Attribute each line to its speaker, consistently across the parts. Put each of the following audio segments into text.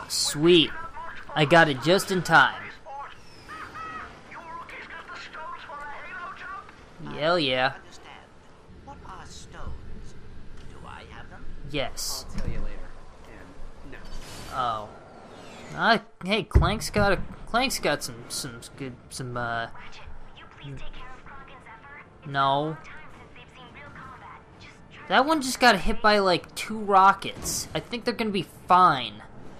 Speaker 1: Sweet. I got it just in time. Hell yeah.
Speaker 2: What are stones? Do I have them?
Speaker 1: Yes.
Speaker 3: I'll tell you later. And no.
Speaker 1: Oh. Hey, Clank's got some good
Speaker 4: Ratchet, will you please take care of Clank and Zephyr?
Speaker 1: No.
Speaker 4: It's been a long time since they've seen real combat. Just
Speaker 1: That one just got hit by like 2 rockets. I think they're gonna be fine.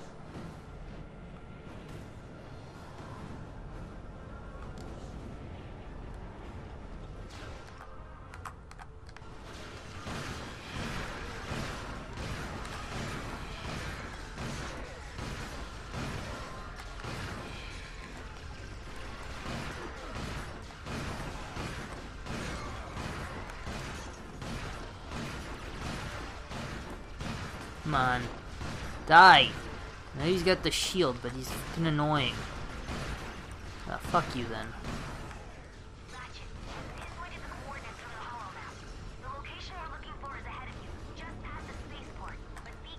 Speaker 1: Come on. Die! Now he's got the shield, but he's fucking annoying. Ah, fuck you then.
Speaker 4: Ratchet, pinpointed the coordinates from the holo map. The location we're looking for is ahead of you, just past the spaceport. But be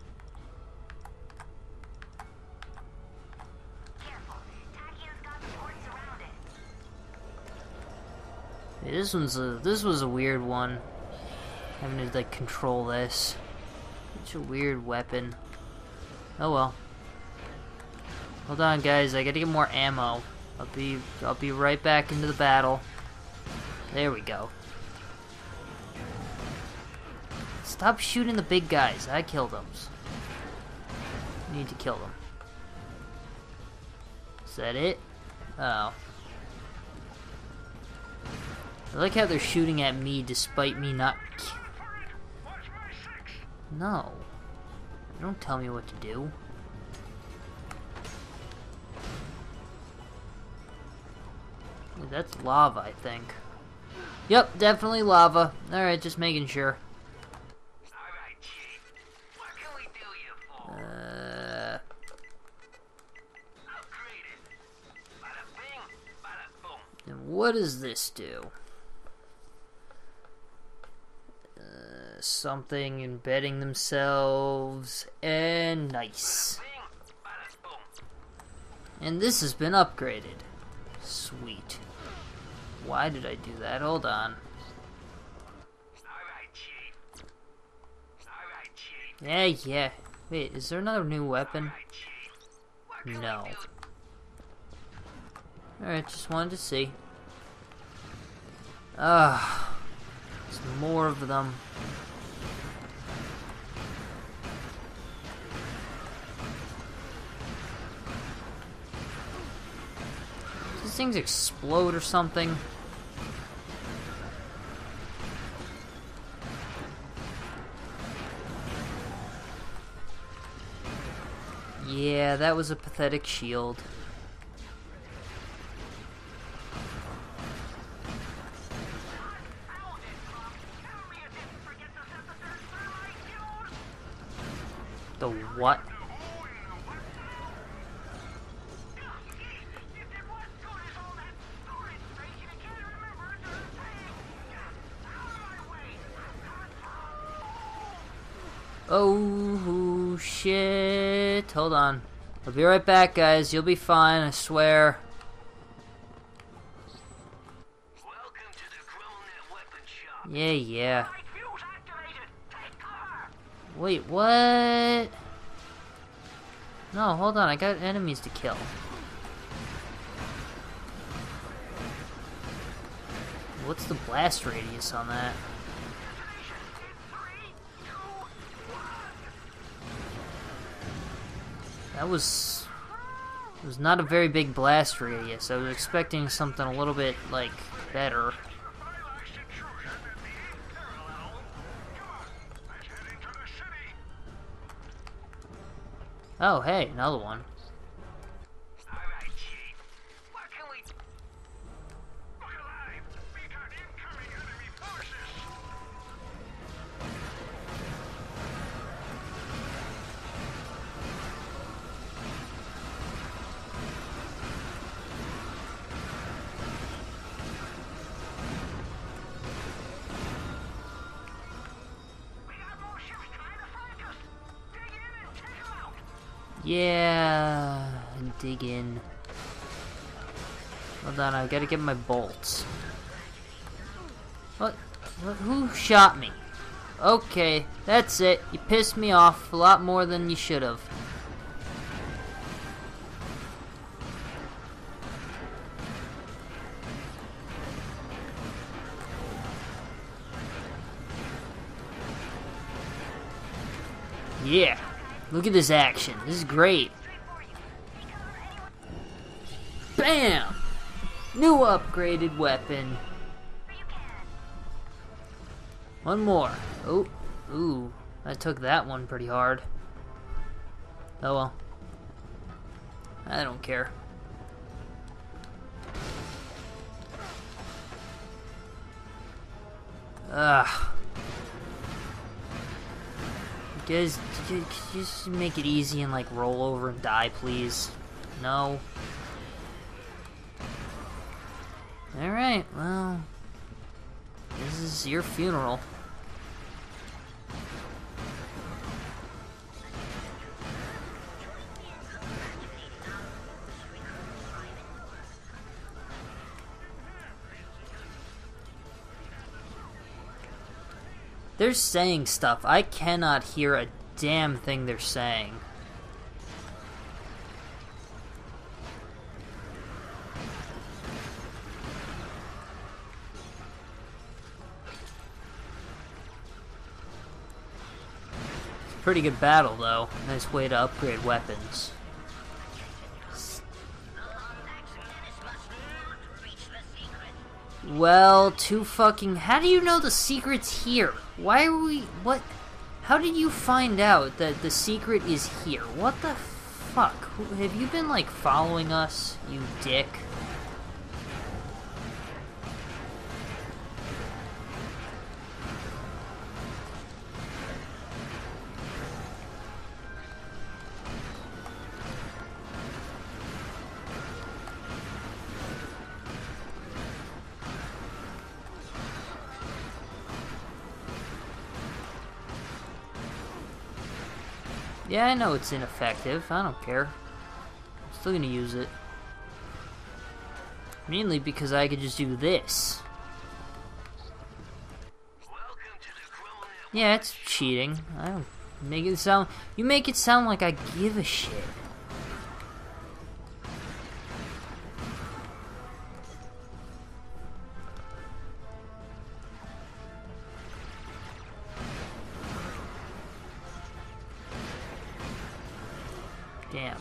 Speaker 4: careful. Tachyo's got the port surrounded.
Speaker 1: Hey, this was a weird one. Having to like control this. Such a weird weapon. Oh well. Hold on, guys. I gotta get more ammo. I'll be right back into the battle. There we go. Stop shooting the big guys. I killed them. Need to kill them. Is that it? Oh. I like how they're shooting at me despite me not. No. Don't tell me what to do. That's lava, I think. Yep, definitely lava. Alright, just making sure.
Speaker 2: Alright, Chief. What can we do you for? Upgraded. Bada bing, bada boom.
Speaker 1: And what does this do? Something embedding themselves, and nice. And this has been upgraded. Sweet. Why did I do that? Hold on.
Speaker 2: Alright, Chief. Alright, Chief.
Speaker 1: Yeah. Wait, is there another new weapon?
Speaker 2: Alright, Chief. What can
Speaker 1: No.
Speaker 2: we do?
Speaker 1: Alright, just wanted to see. There's more of them. These things explode or something? Yeah, that was a pathetic shield. The what? Oh shit. Hold on. I'll be right back, guys. You'll be fine, I swear.
Speaker 2: Welcome to the Chronet Weapon Shop.
Speaker 1: Yeah.
Speaker 2: Light fuse activated. Take cover.
Speaker 1: Wait, what? No, hold on. I got enemies to kill. What's the blast radius on that? That was... It was not a very big blast radius. I was expecting something a little bit, like, better. Oh, hey, another one.
Speaker 2: Alright, Chief. What can we do? Look alive. We got incoming enemy forces.
Speaker 1: Yeah, dig in. Hold on, I gotta get my bolts. What? Who shot me? Okay, that's it. You pissed me off a lot more than you should have. Yeah, look at this action. This is great. Bam! New upgraded weapon. One more. Oh, ooh, I took that one pretty hard. Oh well. I don't care. Ugh. Guys, could you just make it easy and like roll over and die, please? No. Alright, well, this is your funeral. They're saying stuff. I cannot hear a damn thing they're saying. It's a pretty good battle, though. Nice way to upgrade weapons. Well, too fucking... How do you know the secret's here? Why are we... What? How did you find out that the secret is here? What the fuck? Have you been, like, following us, you dick? Yeah, I know it's ineffective. I don't care. I'm still gonna use it. Mainly because I could just do this. Yeah, it's cheating. I don't make it sound... You make it sound like I give a shit. Damn.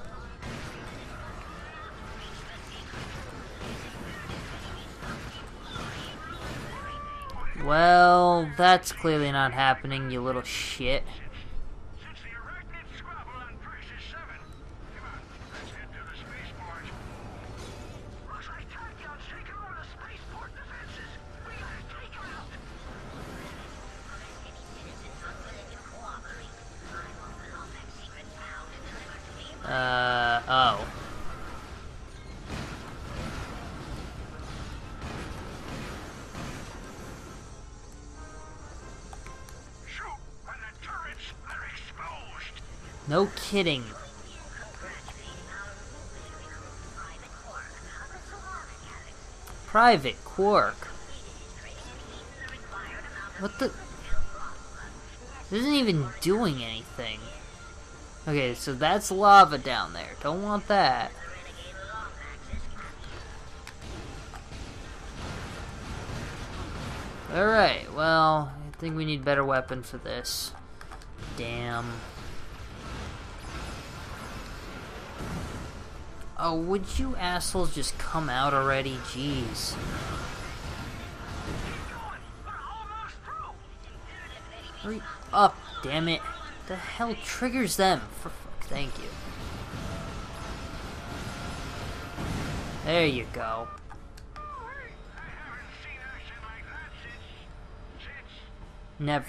Speaker 1: Well, that's clearly not happening, you little shit.
Speaker 2: Since the arachnid squabble on Crisis 7. Come on, let's head to the spaceport. Looks like Tachyon's taken over the spaceport defenses. We gotta take him out.
Speaker 1: Oh.
Speaker 2: Shoot, when the turrets are exposed.
Speaker 1: No kidding. Private Quark. What the? This isn't even doing anything. Okay, so that's lava down there. Don't want that. Alright, well, I think we need better weapon for this. Damn. Oh, would you assholes just come out already? Jeez. Hurry up, damn it. The hell triggers them? For fuck, thank you. There you go. Never.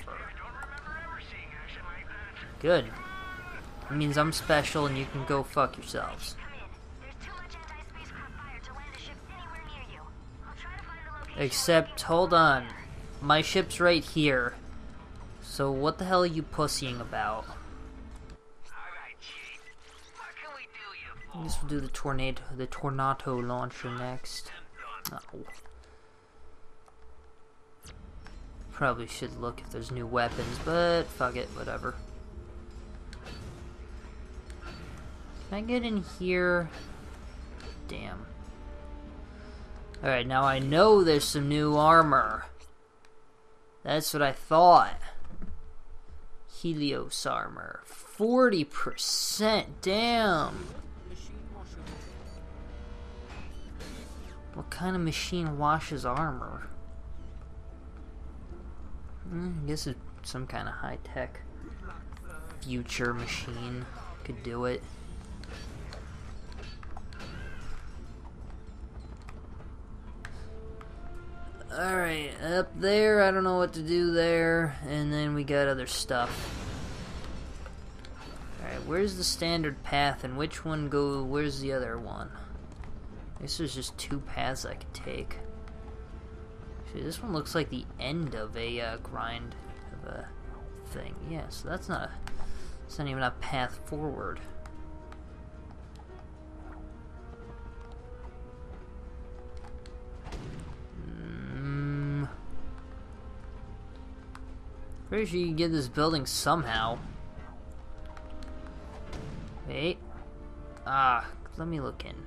Speaker 1: Good. It means I'm special and you can go fuck yourselves. Except, hold on. My ship's right here. So what the hell are you pussying about?
Speaker 2: Alright, Chief.
Speaker 1: I guess we'll do the tornado launcher next. No. Probably should look if there's new weapons, but fuck it, whatever. Can I get in here? Damn. Alright, now I know there's some new armor. That's what I thought. Helios armor. 40%. Damn. What kind of machine washes armor? I guess it's some kind of high-tech future machine could do it. Alright, up there, I don't know what to do there. And then we got other stuff. Alright, where's the standard path and which one where's the other one? I guess there's just two paths I could take. Actually, this one looks like the end of a grind of a thing. Yeah, so that's not even a path forward. Pretty sure you can get this building somehow. Wait. Let me look in.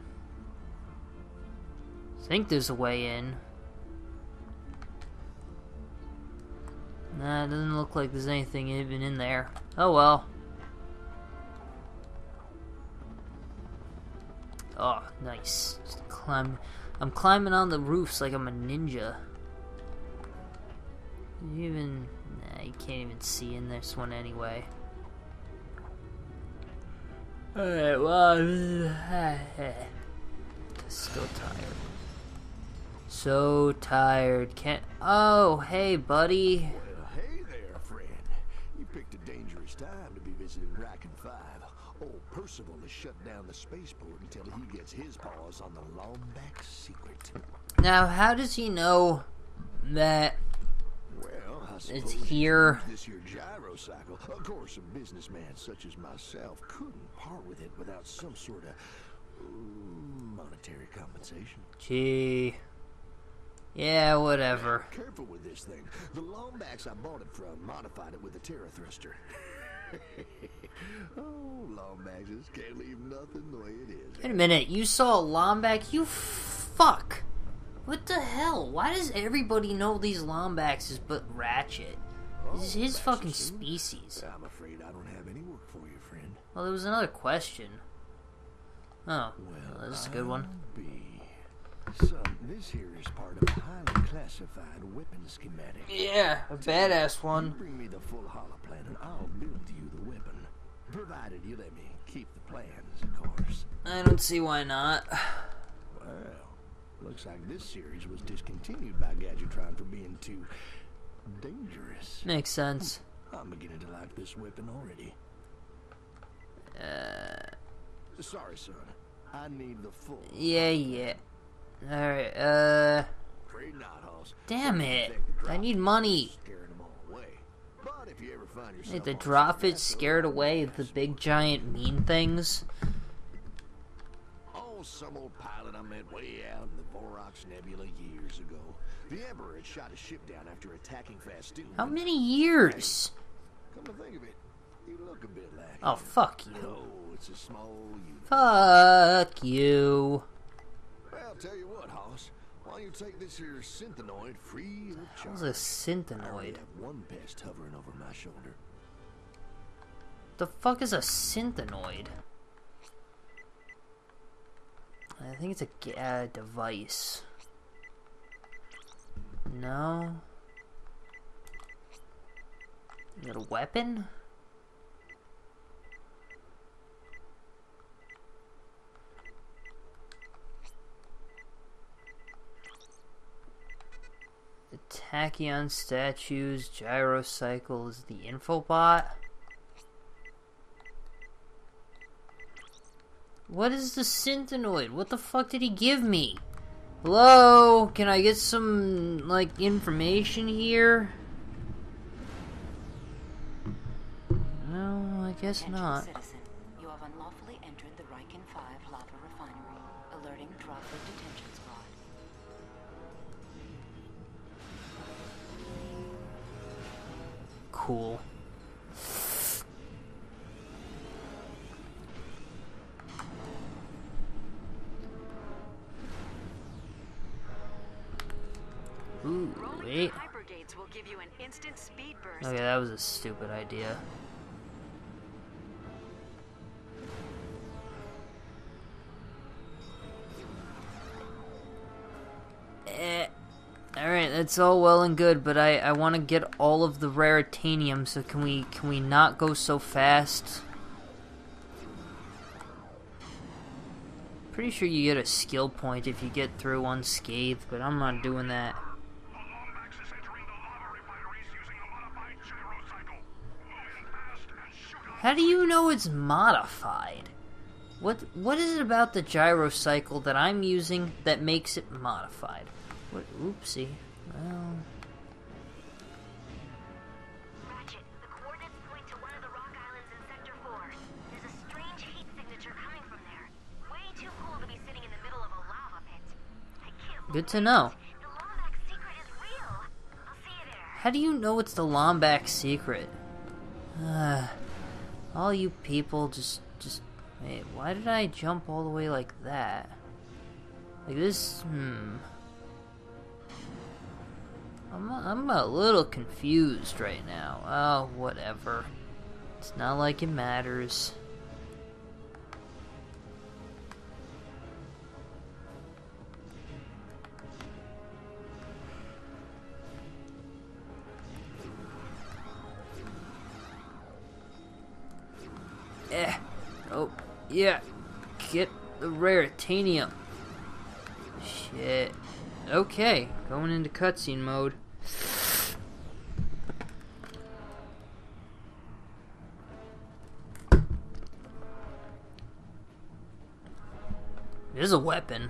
Speaker 1: I think there's a way in. Nah, it doesn't look like there's anything even in there. Oh well. Oh, nice. Just climb. I'm climbing on the roofs like I'm a ninja. Nah, you can't even see in this one anyway. Alright, well, still tired. So tired. Oh, hey, buddy.
Speaker 5: Well, hey there, friend. You picked a dangerous time to be visiting Ratchet 5. Old Percival has shut down the spaceport until he gets his paws on the Lombax secret.
Speaker 1: Now, how does he know that
Speaker 5: Well, I
Speaker 1: it's
Speaker 5: suppose
Speaker 1: here?
Speaker 5: this here gyrocycle. Of course, a businessman such as myself couldn't part with it without some sort of monetary compensation.
Speaker 1: Gee. Yeah, whatever.
Speaker 5: Careful with this thing. The Lombax I bought it from modified it with a Terra thruster. Oh, Lombaxes can't leave nothing the way it is.
Speaker 1: Wait a minute, you saw a Lombax? You fuck! What the hell? Why does everybody know these Lombaxes but Ratchet? This is his fucking species.
Speaker 5: I'm afraid I don't have any work for you, friend.
Speaker 1: Well, there was another question. Oh, well, this is a good one.
Speaker 5: Son, this here is part of a highly classified weapon schematic.
Speaker 1: Yeah, a badass
Speaker 5: You
Speaker 1: one.
Speaker 5: bring me the full holoplan and I'll build you the weapon. Provided you let me keep the plans, of course.
Speaker 1: I don't see why not.
Speaker 5: Well, looks like this series was discontinued by Gadgetron for being too dangerous.
Speaker 1: Makes sense.
Speaker 5: I'm beginning to like this weapon already. Sorry, son. I need the full.
Speaker 1: Yeah. Alright,
Speaker 5: Afraid not, Hoss.
Speaker 1: damn it. I need money.
Speaker 5: Scaring them all away. But if you ever find yourself
Speaker 1: Need the
Speaker 5: on
Speaker 1: drop
Speaker 5: some
Speaker 1: it scared away the big giant mean things.
Speaker 5: Oh, some old pilot I met way out in the Vorox Nebula years ago. The Emperor had shot a ship down after attacking Fastoon.
Speaker 1: How many years?
Speaker 5: Come to think of it, you look a bit like
Speaker 1: Oh,
Speaker 5: him.
Speaker 1: fuck you.
Speaker 5: Oh, it's a small unit.
Speaker 1: Fuck you.
Speaker 5: Well, I'll tell you what, Hoss. Why don't you take this here synthenoid free of
Speaker 1: How's
Speaker 5: charge?
Speaker 1: a
Speaker 5: I already
Speaker 1: synthenoid?
Speaker 5: have one pest hovering over my shoulder.
Speaker 1: The fuck is a synthenoid? I think it's a device. No. Is it a weapon? The Tachyon statues, gyrocycles, the infobot. What is the synthenoid? What the fuck did he give me? Hello? Can I get some, like, information here? No, I guess
Speaker 6: Attention
Speaker 1: not.
Speaker 6: citizen, you have unlawfully entered the Riken 5 lava refinery. Alerting Droplet detention squad.
Speaker 1: Cool. Ooh, wait.
Speaker 6: Hyper gates will give you an instant speed burst.
Speaker 1: Okay, that was a stupid idea. Alright, that's all well and good, but I want to get all of the raritanium, so can we not go so fast? Pretty sure you get a skill point if you get through unscathed, but I'm not doing that.
Speaker 2: The Lombax is entering the lava refineries using a modified gyrocycle. Move in fast and shoot on.
Speaker 1: How do you know it's modified? What is it about the gyrocycle that I'm using that makes it modified? What? Oopsie. Well.
Speaker 4: Ratchet, the coordinates point to one of the rock islands in Sector 4. There's a strange heat signature coming from there. Way too cool to be sitting in the middle of a lava pit. I can't
Speaker 1: Good to know.
Speaker 4: The Lombax secret is real. I'll see you there.
Speaker 1: How do you know it's the Lombax secret? All you people just wait, why did I jump all the way like that? Like this, I'm a little confused right now. Oh, whatever. It's not like it matters. Oh, yeah. Get the raritanium. Shit. Okay, going into cutscene mode. There's a weapon.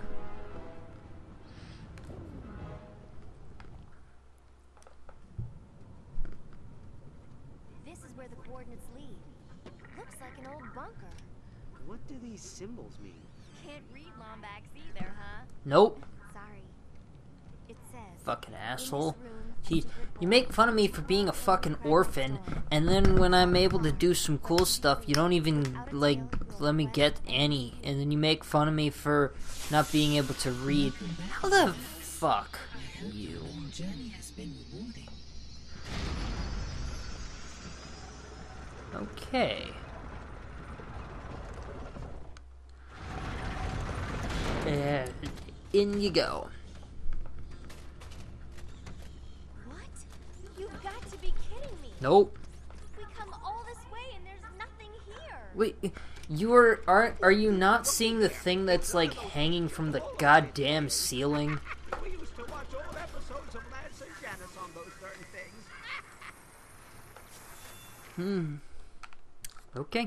Speaker 7: This is where the coordinates lead. Looks like an old bunker.
Speaker 3: What do these symbols mean?
Speaker 7: Can't read Lombax either, huh?
Speaker 1: Nope.
Speaker 7: Sorry. It says...
Speaker 1: Fucking
Speaker 7: "In
Speaker 1: asshole.
Speaker 7: this room,
Speaker 1: Jeez, you make fun of me for being a fucking orphan, and then when I'm able to do some cool stuff, you don't even, like, let me get any. And then you make fun of me for not being able to read. How the fuck? You. Okay. And in you go.
Speaker 7: What? You've got to be kidding me.
Speaker 1: Nope.
Speaker 7: We come all this way and there's nothing here.
Speaker 1: Wait, are you not seeing the thing that's like hanging from the goddamn ceiling?
Speaker 3: We used to watch old episodes of Lance and Janice on those certain things.
Speaker 1: Okay.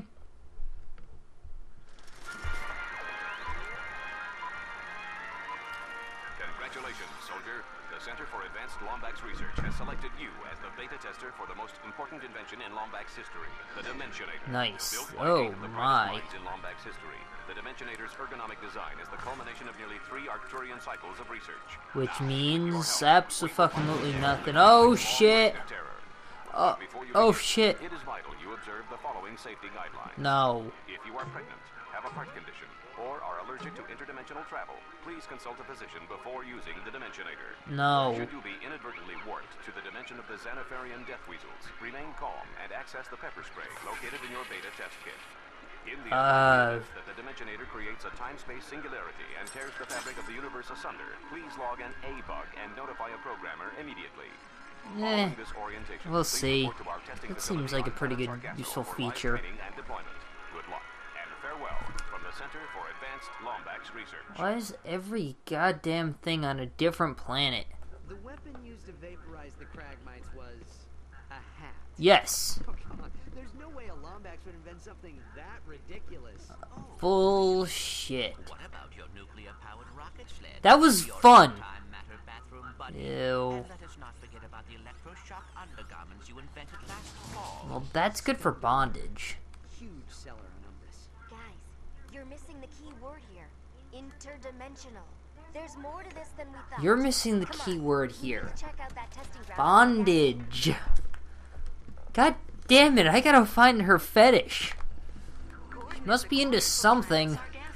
Speaker 8: Congratulations, soldier. The Center for Advanced Lombax Research has selected you as the beta tester for the most important invention in Lombax history, the Dimensionator.
Speaker 1: Nice.
Speaker 8: Built by
Speaker 1: Oh
Speaker 8: eight of the
Speaker 1: my.
Speaker 8: brightest minds in Lombax history, the Dimensionator's ergonomic design is the culmination of nearly 3 Arcturian cycles of research.
Speaker 1: Which means absolutely nothing. Oh shit. Oh shit.
Speaker 8: It is vital you observe the following safety guidelines.
Speaker 1: No.
Speaker 8: If you are pregnant, have a heart condition, or are allergic to interdimensional travel, please consult a physician before using the Dimensionator.
Speaker 1: No.
Speaker 8: Should you be inadvertently warped to the dimension of the Xanatharian death weasels, remain calm and access the pepper spray located in your beta test kit. In the event that the Dimensionator creates a time-space singularity and tears the fabric of the universe asunder, please log an A-bug and notify a programmer immediately.
Speaker 1: Eh.
Speaker 8: Following this orientation,
Speaker 1: We'll
Speaker 8: please
Speaker 1: see.
Speaker 8: report to our testing
Speaker 1: It seems
Speaker 8: facility
Speaker 1: like a
Speaker 8: on
Speaker 1: pretty good,
Speaker 8: Sargasso
Speaker 1: useful
Speaker 8: for live
Speaker 1: feature.
Speaker 8: training and deployment. Good luck and farewell from the Center for Advanced Lombax Research.
Speaker 1: Why is every goddamn thing on a different planet?
Speaker 3: The weapon used to vaporize the Cragmites was a hat.
Speaker 1: Yes.
Speaker 3: Oh, come on. There's no way a Lombax would invent something that ridiculous.
Speaker 1: Bullshit.
Speaker 9: What about your nuclear-powered rocket sled?
Speaker 1: That was
Speaker 9: Your
Speaker 1: fun.
Speaker 9: antimatter bathroom buddy?
Speaker 1: Ew.
Speaker 9: And let us not forget about the electroshock undergarments you invented last fall.
Speaker 1: Well, that's good for bondage.
Speaker 3: Huge seller on Umbris.
Speaker 7: Guys, You're missing the key word here. Interdimensional. There's more to this than we thought.
Speaker 1: You're missing the
Speaker 7: Come
Speaker 1: key
Speaker 7: on,
Speaker 1: word
Speaker 7: we need
Speaker 1: here.
Speaker 7: to check out that testing ground.
Speaker 1: Bondage. God damn it, I gotta find her fetish. She must be into something.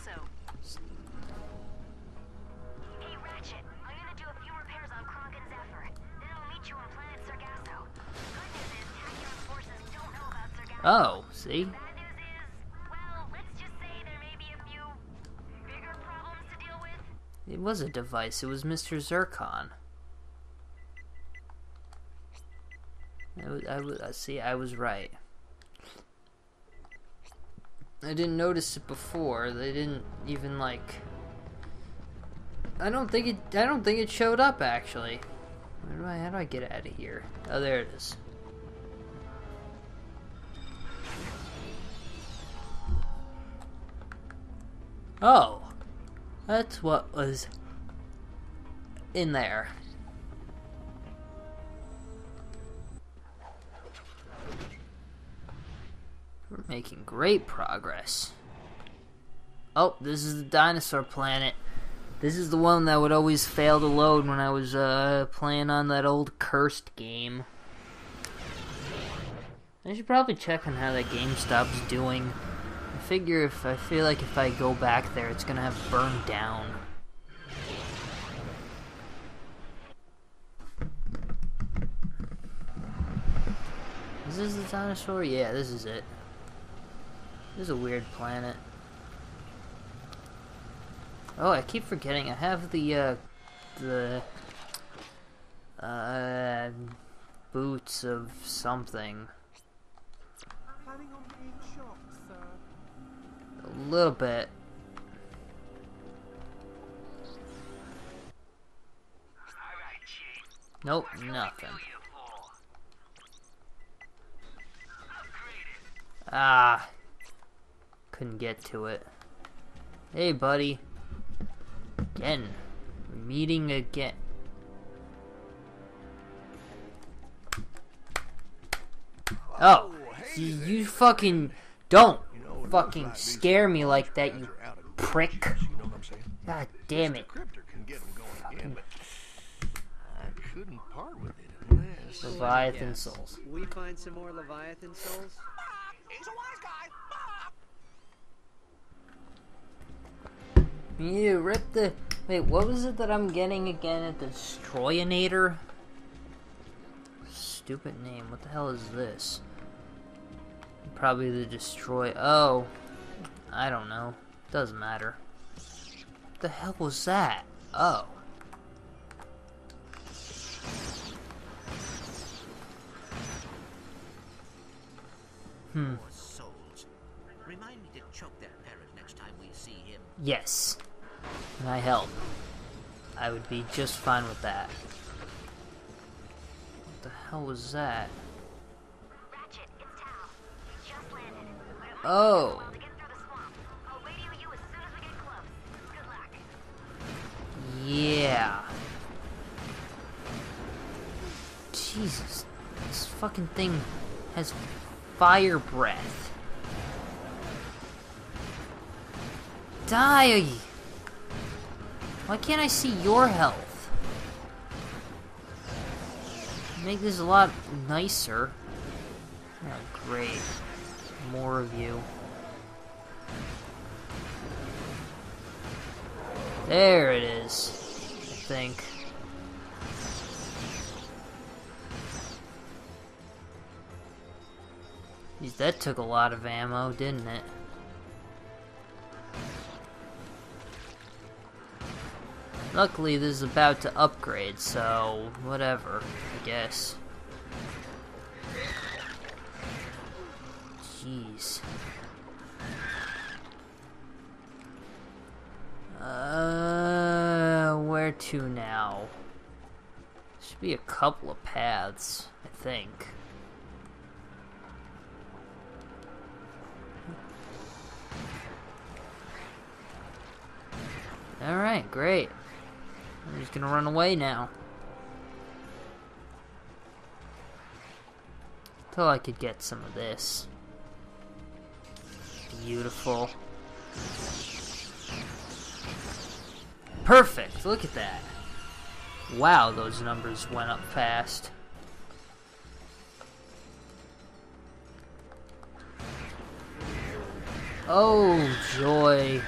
Speaker 4: Hey, Ratchet, I'm gonna do a few repairs on Clank and Zephyr. Then I'll meet you on planet Sargasso. Good news is, Tachyon's forces don't know about Sargasso.
Speaker 1: Oh, see?
Speaker 4: Bad news is, well, let's just say there may be a few bigger problems to deal with.
Speaker 1: It was a device. It was Mr. Zircon. I was right. I didn't notice it before. They didn't even like. I don't think it showed up actually. How do I get out of here? Oh, there it is. Oh, that's what was in there. We're making great progress. Oh, this is the dinosaur planet. This is the one that would always fail to load when I was playing on that old cursed game. I should probably check on how that GameStop's doing. I feel like if I go back there, it's gonna have burned down. Is this the dinosaur? Yeah, this is it. This is a weird planet. Oh, I keep forgetting. I have the boots of something.
Speaker 3: Planning on being shocked, sir.
Speaker 1: A little bit.
Speaker 2: Alright, Chief.
Speaker 1: Nope, nothing. Ah, couldn't get to it. Hey, buddy. Again, we're meeting again. Oh, you fucking don't fucking scare me like that, you prick. God damn it. Fucking
Speaker 5: I couldn't part with it unless...
Speaker 1: Leviathan
Speaker 3: Yes.
Speaker 1: souls.
Speaker 3: We find some more Leviathan souls?
Speaker 9: He's a wise guy.
Speaker 1: You rip the... Wait, what was it that I'm getting again at the Destroyinator? Stupid name. What the hell is this? Probably the Destroy... Oh. I don't know. Doesn't matter. What the hell was that? Oh.
Speaker 9: Poor souls. Remind me to choke that parrot next time we see him.
Speaker 1: Yes. Can I help? I would be just fine with that. What the hell was that?
Speaker 4: Ratchet, it's Tal. We just landed. But it might
Speaker 1: Oh.
Speaker 4: take a while to get through the swamp. I'll radio you as soon as we get close. Good luck.
Speaker 1: Yeah. Jesus. This fucking thing has fire breath. Die! Why can't I see your health? Make this a lot nicer. Oh, great. More of you. There it is, I think. Jeez, that took a lot of ammo, didn't it? Luckily, this is about to upgrade, so whatever, I guess. Jeez. Where to now? Should be a couple of paths, I think. Alright, great. I'm just gonna run away now. Till I could get some of this. Beautiful. Perfect, look at that. Wow, those numbers went up fast. Oh, joy.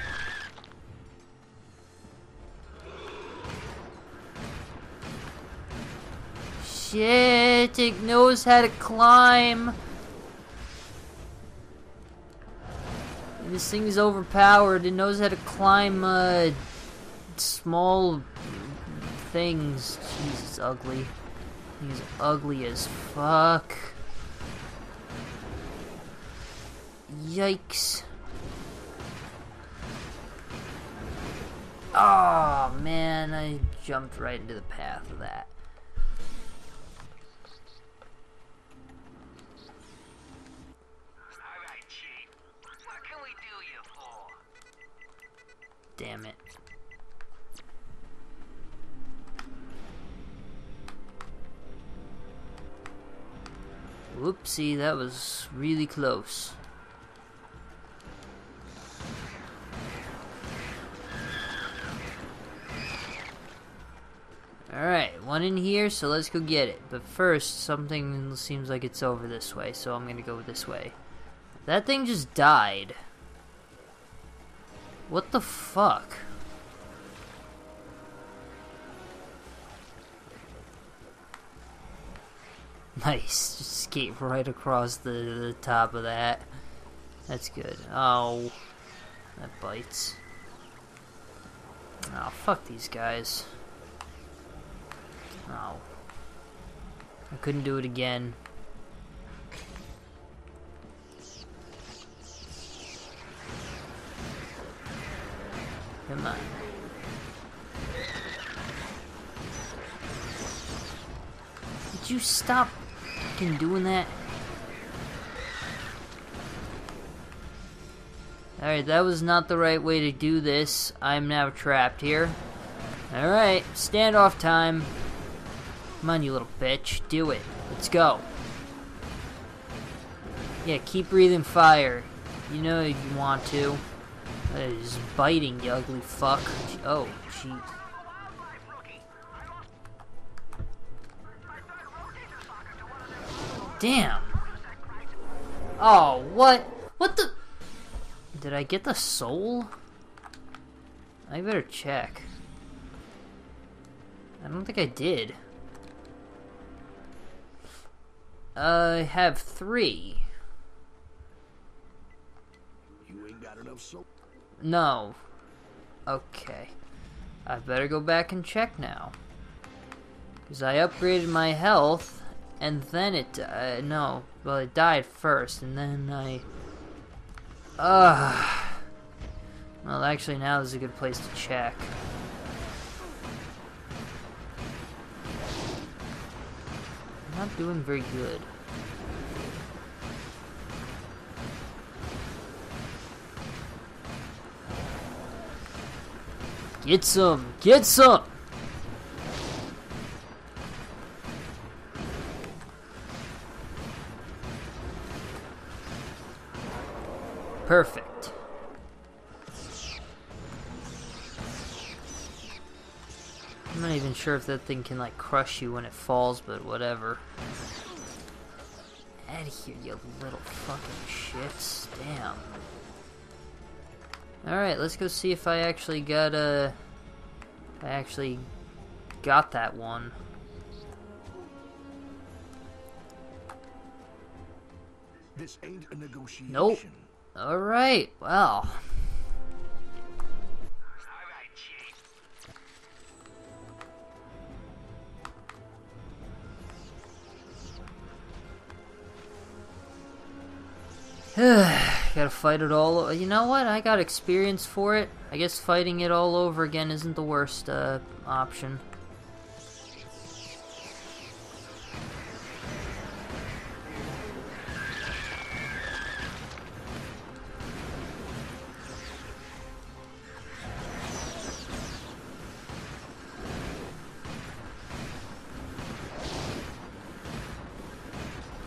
Speaker 1: Shit, it knows how to climb. This thing is overpowered. It knows how to climb small things. Jeez, it's ugly. He's ugly as fuck. Yikes. Oh man, I jumped right into the path of that.
Speaker 2: Alright, Chief. What can we do you for?
Speaker 1: Damn it. Whoopsie, that was really close. Alright, one in here, so let's go get it. But first, something seems like it's over this way, so I'm gonna go this way. That thing just died. What the fuck? Nice, just skate right across the top of that. That's good. Oh, that bites. Oh, fuck these guys. Oh. I couldn't do it again. Come on. Did you stop fucking doing that? Alright, that was not the right way to do this. I'm now trapped here. Alright, standoff time. Come on, you little bitch. Do it. Let's go. Yeah, keep breathing fire. You know you want to. He's biting, you ugly fuck. Oh, jeez. Damn. Oh, what? What the? Did I get the soul? I better check. I don't think I did. I have 3.
Speaker 5: You ain't got enough soap.
Speaker 1: No. Okay. I better go back and check now. Because I upgraded my health, and then it... no. Well, it died first, and then I... Well, actually, now is a good place to check. I'm not doing very good. Get some! Get some! Perfect. I'm not even sure if that thing can like crush you when it falls, but whatever. Out of here, you little fucking shits. Damn. Alright, let's go see if I actually got that one.
Speaker 5: This ain't a negotiation.
Speaker 1: Nope. Alright, well. Gotta fight it all. You know what? I got experience for it. I guess fighting it all over again isn't the worst option.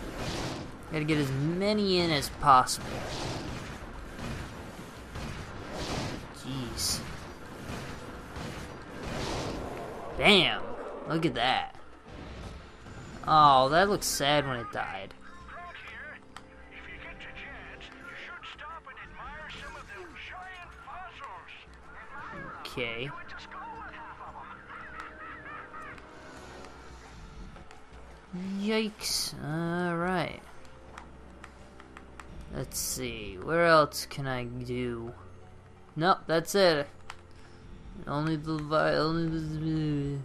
Speaker 1: Gotta get as many in as possible. Bam! Look at that. Oh, that looks sad when it died.
Speaker 2: Clank here. If you get the chance, you should stop and admire some of them giant fossils.
Speaker 1: Okay.
Speaker 2: You went to school with half of them.
Speaker 1: Yikes. Alright. Let's see. Where else can I do? Nope, that's it. Only the...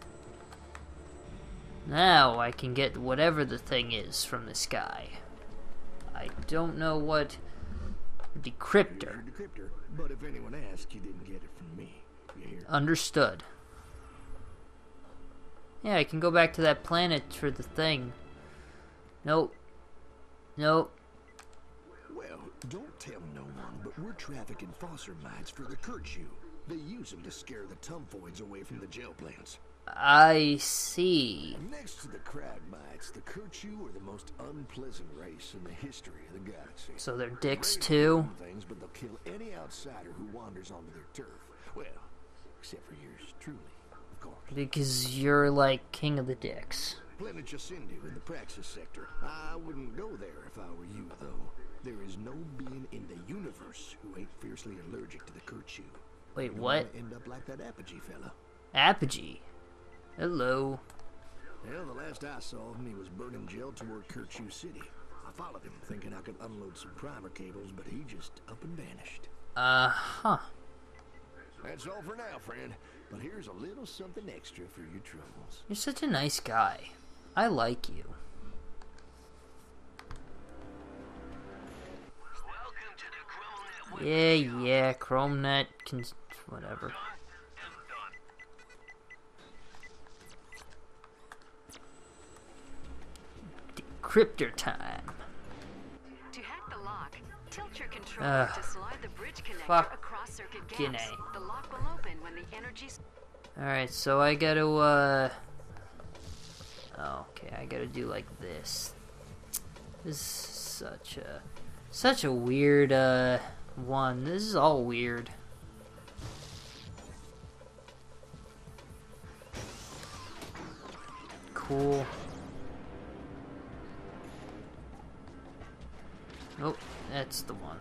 Speaker 1: Now I can get whatever the thing is from this guy. I don't know what... Decryptor.
Speaker 5: Decryptor, but if anyone asks, you didn't get it from me. You hear?
Speaker 1: Understood. Yeah, I can go back to that planet for the thing. Nope. Nope.
Speaker 5: Well, don't tell no one, but we're trafficking foster mites for the Kerchu. They use them to scare the Tumfoids away from the jail plants.
Speaker 1: I see.
Speaker 5: Next to the crag mites, the Kerchu are the most unpleasant race in the history of the galaxy.
Speaker 1: So they're dicks
Speaker 5: Great at
Speaker 1: too?
Speaker 5: doing things, but they'll kill any outsider who wanders onto their turf. Well, except for yours truly, of course.
Speaker 1: Because you're like king of the dicks.
Speaker 5: Planet Jacindu in the Praxis sector. I wouldn't go there if I were you, though. There is no being in the universe who ain't fiercely allergic to the Kerchu.
Speaker 1: Wait,
Speaker 5: You don't
Speaker 1: what?
Speaker 5: wanna end up like that Apogee fella.
Speaker 1: Apogee. Hello.
Speaker 5: Well, the last I saw him, he was burning gel toward Kerchu City. I followed him, thinking I could unload some primer cables, but he just up and vanished.
Speaker 1: Uh-huh.
Speaker 5: That's all for now, friend. But here's a little something extra for your troubles.
Speaker 1: You're such a nice guy. I like you.
Speaker 2: Welcome to the ChromeNet.
Speaker 1: Yeah, ChromeNet can... whatever. Decryptor time.
Speaker 6: To hack the lock, tilt your controller to slide the bridge connector
Speaker 1: fuck.
Speaker 6: across circuit gaps.
Speaker 1: Guinea.
Speaker 6: The lock will open when the energy...
Speaker 1: Alright, so I gotta, okay, I gotta do like this. This is such a weird, one. This is all weird. Cool. Nope, that's the one.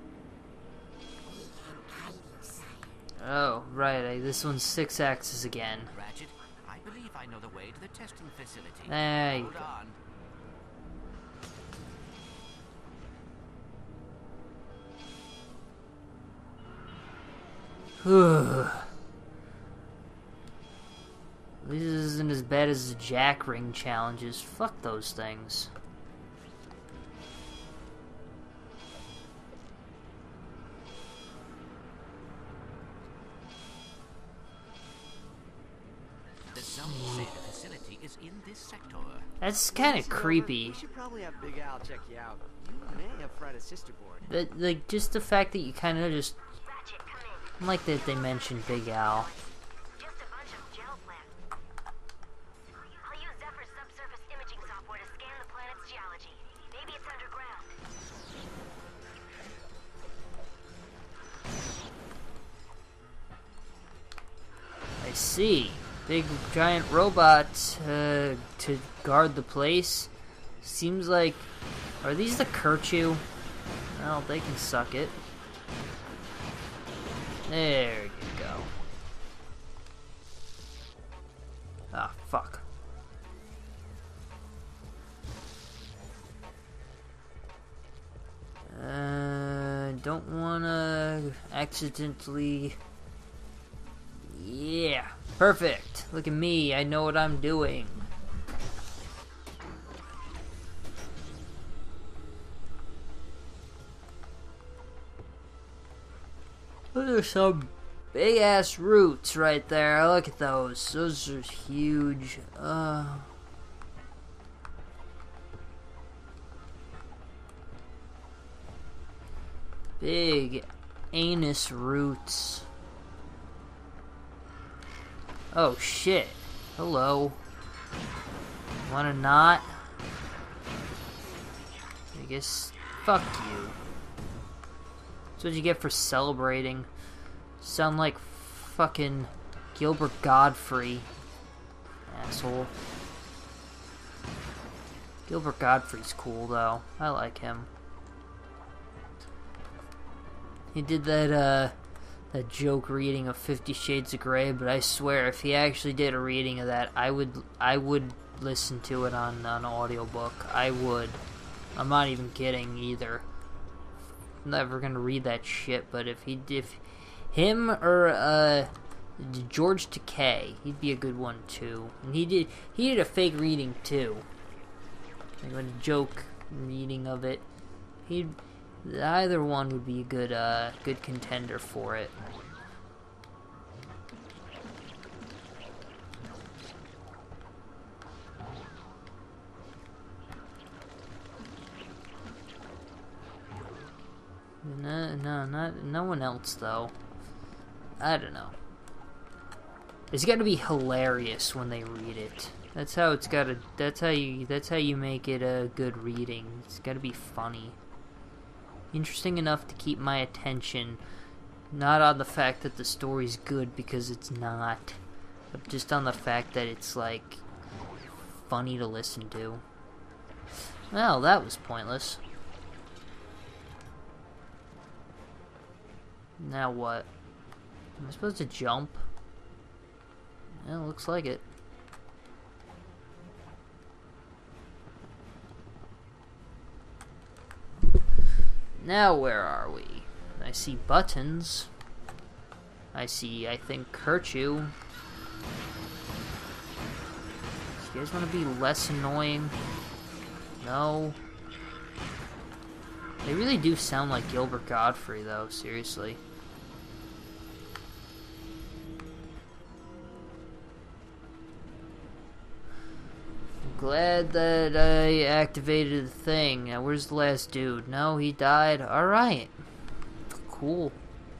Speaker 1: Oh, right, this one's 6-axis again.
Speaker 9: Ratchet, I believe I know the way to the testing facility.
Speaker 1: There you
Speaker 9: Hold
Speaker 1: go.
Speaker 9: on.
Speaker 1: At least this isn't as bad as the Jack Ring challenges. Fuck those things.
Speaker 9: Some say the facility is in this sector.
Speaker 1: That's kind of creepy.
Speaker 3: We should probably have Big Al check you out. You may have fried a sister board.
Speaker 1: But, like, just the fact that you kind of just...
Speaker 4: Ratchet, come in.
Speaker 1: I like that they mentioned Big Al.
Speaker 4: Just a bunch of gel plants. I'll use Zephyr's subsurface imaging software to scan the planet's geology. Maybe it's underground.
Speaker 1: I see. Big giant robot to guard the place. Seems like... Are these the Kerchu? Well, they can suck it. There you go. Ah, fuck. Don't wanna accidentally... Yeah, perfect. Look at me, I know what I'm doing. Those are some big ass roots right there. Look at those. Those are huge. Big anus roots. Oh shit. Hello. Wanna not? I guess fuck you. That's what you get for celebrating. Sound like fucking Gilbert Godfrey. Asshole. Gilbert Godfrey's cool, though. I like him. He did that joke reading of 50 Shades of Grey, but I swear, if he actually did a reading of that, I would listen to it on an audiobook. I would. I'm not even kidding either. I'm never gonna read that shit, but if him or George Takei, he'd be a good one too. And he did a fake reading too. Like a joke reading of it. Either one would be a good contender for it. No one else though. I don't know. It's got to be hilarious when they read it. That's how it's got to. That's how you make it a good reading. It's got to be funny, interesting enough to keep my attention. Not on the fact that the story's good, because it's not, but just on the fact that it's like funny to listen to. Well, that was pointless. Now what? Am I supposed to jump? Yeah, looks like it. Now where are we? I see buttons. I see, I think, Kirchu. You guys want to be less annoying? No. They really do sound like Gilbert Godfrey, though, seriously. Glad that I activated the thing. Now, where's the last dude? No, he died. Alright. Cool.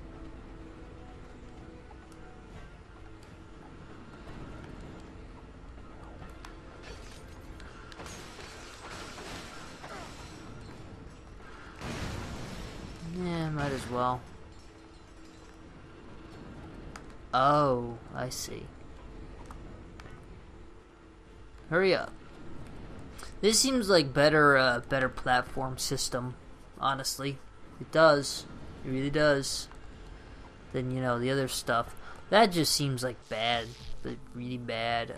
Speaker 1: Yeah, might as well. Oh, I see. Hurry up. This seems like better platform system, honestly. It does. It really does. Than, you know, the other stuff. That just seems like bad. But really bad.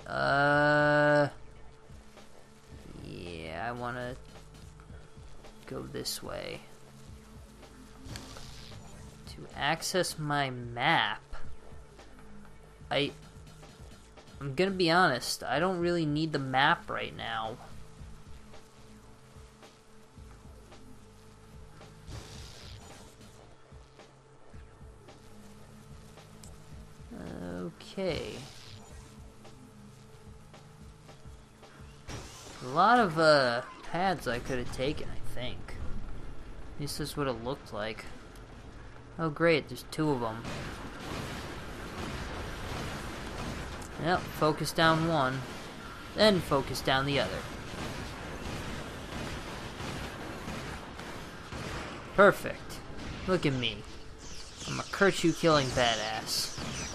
Speaker 1: Yeah, I wanna go this way. To access my map, I'm gonna be honest, I don't really need the map right now. Okay. A lot of paths I could have taken, I think. At least this is what it looked like. Oh great, there's two of them. Yep, focus down one, then focus down the other. Perfect. Look at me. I'm a Kirchu killing badass.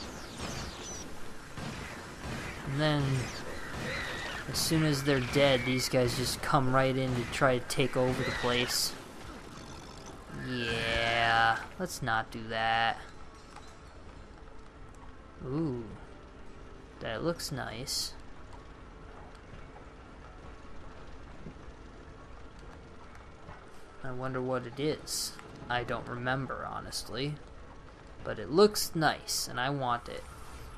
Speaker 1: And then, as soon as they're dead, these guys just come right in to try to take over the place. Yeah, let's not do that. Ooh, that looks nice. I wonder what it is. I don't remember, honestly. But it looks nice, and I want it.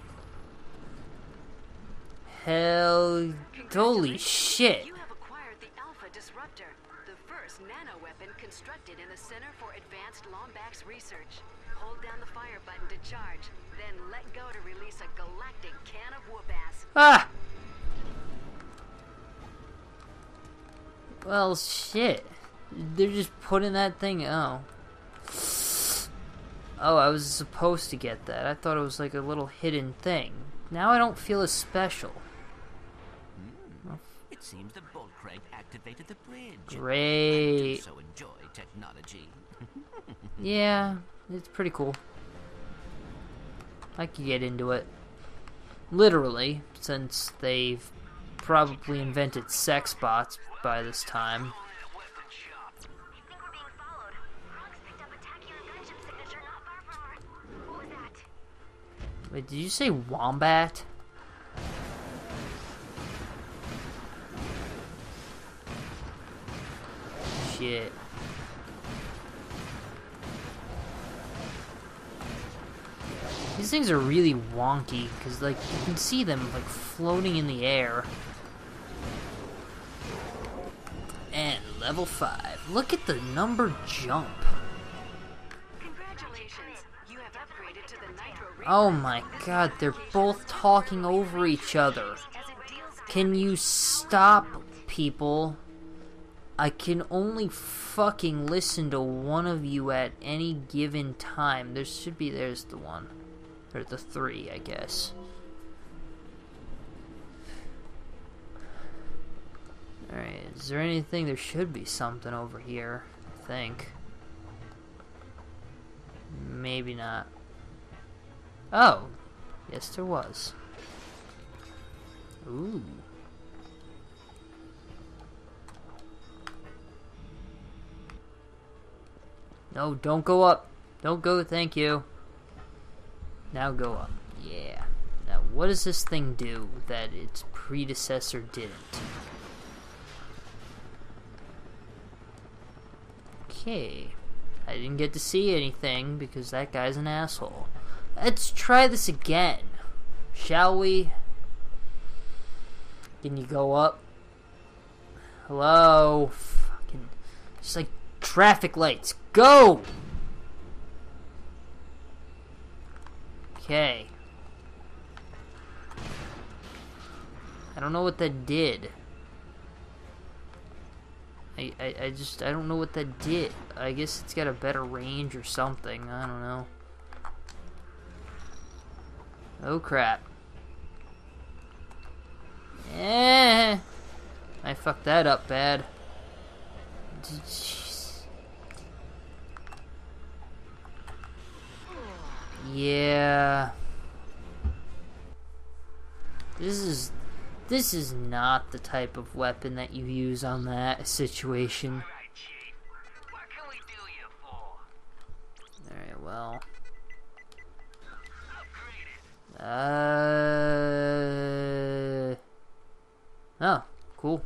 Speaker 1: Hell, holy shit.
Speaker 6: You have acquired the Alpha Disruptor, the first nano-weapon constructed in the Center for Advanced Lombax Research. Hold down the fire button to charge, then let go to release a galactic can of whoop-ass.
Speaker 1: Ah! Well, shit. They're just putting that thing... Oh. Oh, I was supposed to get that. I thought it was like a little hidden thing. Now I don't feel as special.
Speaker 9: It seems the bolt crank activated the bridge.
Speaker 1: Great.
Speaker 9: I do so enjoy technology.
Speaker 1: Yeah, it's pretty cool. I could get into it. Literally, since they've probably invented sex bots by this time.
Speaker 4: I think we're being followed. Kronk's picked up a tachyon gunship signature not far from our... What was that?
Speaker 1: Wait, did you say wombat? Shit. These things are really wonky, because, like, you can see them, like, floating in the air. And level 5. Look at the number jump.
Speaker 6: Congratulations. You have upgraded to the Nitro
Speaker 1: Oh my god, they're both talking over each other. Can you stop, people? I can only fucking listen to one of you at any given time. There's the one. Or the 3, I guess. Alright, is there anything? There should be something over here, I think. Maybe not. Oh! Yes, there was. Ooh. No, don't go up. Don't go, thank you. Now go up. Yeah. Now, what does this thing do that its predecessor didn't? Okay. I didn't get to see anything because that guy's an asshole. Let's try this again. Shall we? Can you go up? Hello? Fucking... Just like traffic lights. Go! Okay. I don't know what that did. I don't know what that did. I guess it's got a better range or something. I don't know. Oh crap. Eh. I fucked that up bad. Jeez. Yeah. This is not the type of weapon that you use on that situation.
Speaker 2: Alright, Chief. What can we do you for?
Speaker 1: Alright, well.
Speaker 2: Upgraded.
Speaker 1: Oh, cool.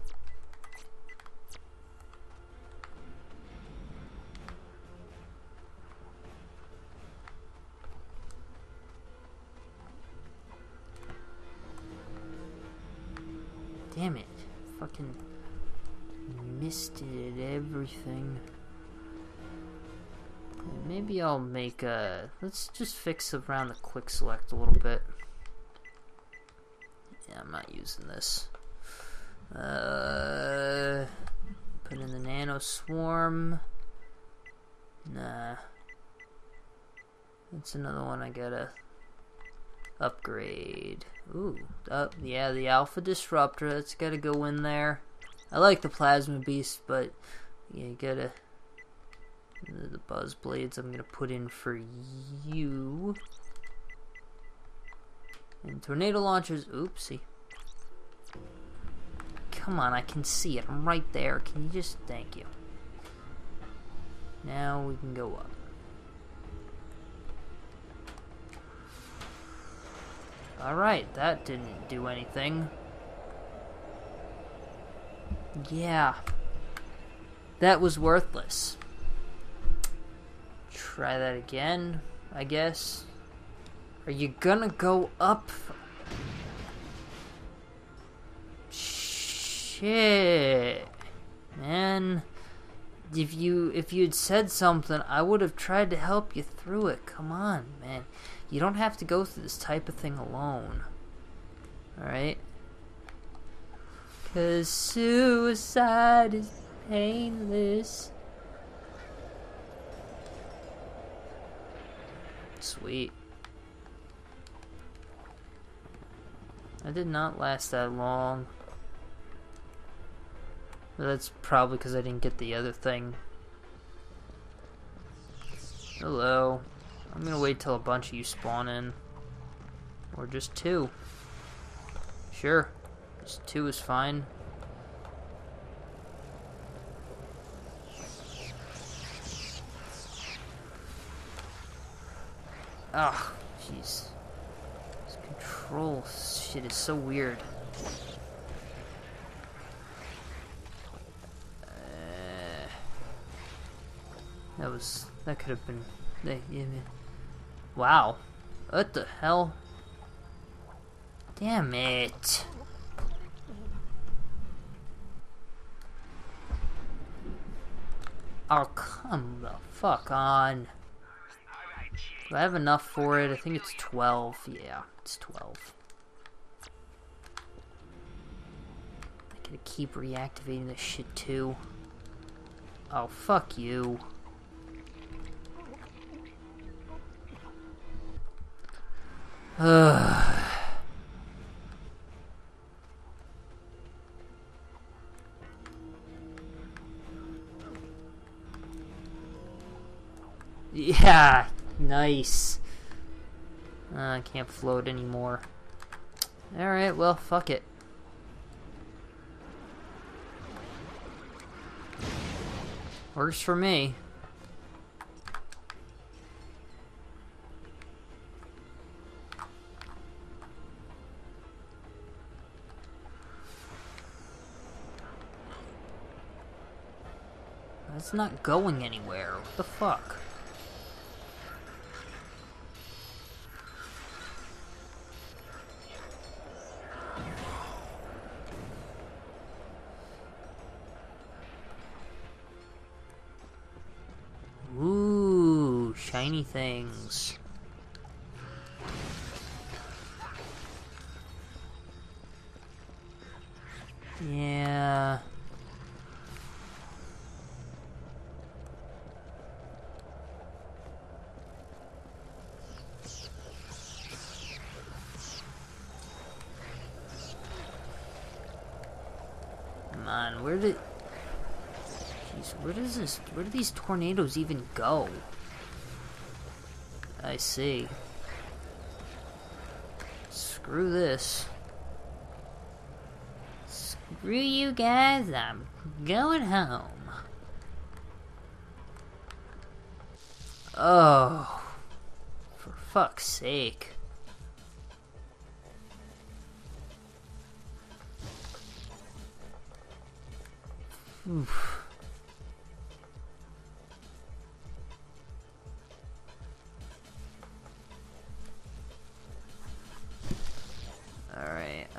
Speaker 1: Damn it. Fucking missed it, everything. Maybe I'll make a... Let's just fix around the quick select a little bit. Yeah, I'm not using this. Put in the nano swarm. Nah. That's another one I gotta upgrade. Ooh, yeah, the Alpha Disruptor, that's gotta go in there. I like the Plasma Beast, but yeah, you gotta... The Buzz Blades I'm gonna put in for you. And Tornado Launchers, oopsie. Come on, I can see it, I'm right there. Can you just, thank you. Now we can go up. Alright, that didn't do anything. Yeah. That was worthless. Try that again, I guess. Are you gonna go up? Shit. Man. If you'd said something, I would have tried to help you through it. Come on, man. You don't have to go through this type of thing alone. Alright? 'Cause suicide is painless. Sweet. I did not last that long. But that's probably because I didn't get the other thing. Hello. I'm gonna wait till a bunch of you spawn in. Or just 2. Sure. Just 2 is fine. Ah, jeez. This control shit is so weird. That could have been. Wow. What the hell? Damn it. Oh, come the fuck on. Do I have enough for it? I think it's 12. Yeah, it's 12. I gotta keep reactivating this shit too. Oh, fuck you. Yeah, nice. I can't float anymore. Alright, well, fuck it. Works for me. That's not going anywhere. What the fuck? Ooh, shiny things. Yeah. Come on, where do these tornadoes even go? I see. Screw this. Screw you guys, I'm going home. Oh, for fuck's sake. Oof. Alright,